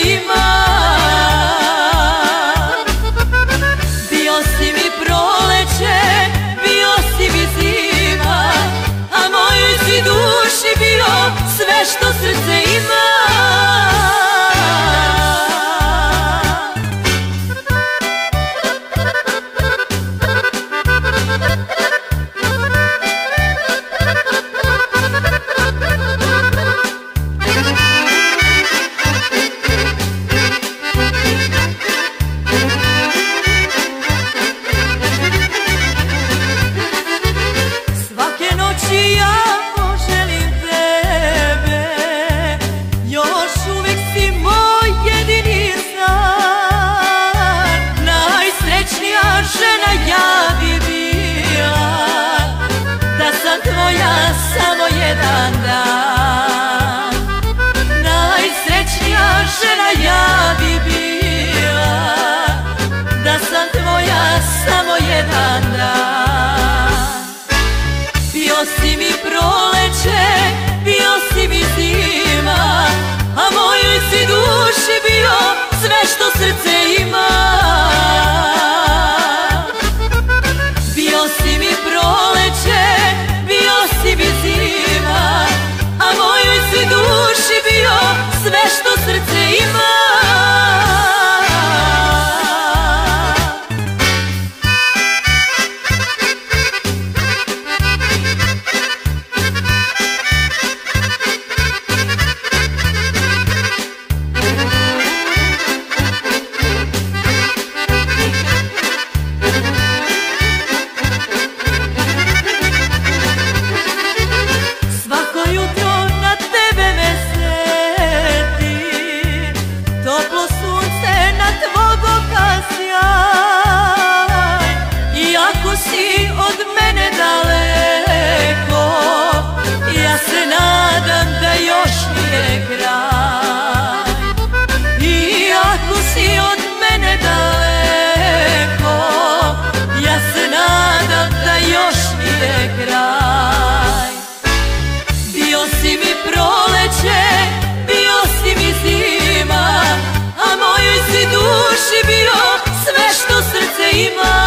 ima. Bio si mi proleće, bio si mi zima, a mojoj si duši bio sve što srce ima. Samo jedan dan, najsrećnija žena ja bi bila, da sam tvoja samo jedan dan. Bio si mi proleće, bio si mi zima, a mojoj si duši bio sve što srce ima. Bio si mi proleće, bio si mi zima, a mojoj si duši bio sve što srce ima. Si od mene daleko, ja se nadam da još nije kraj. I ako si od mene daleko, ja se nadam da još nije kraj. Bio si mi proleće, bio si mi zima, a mojoj si duši bio sve što srce ima.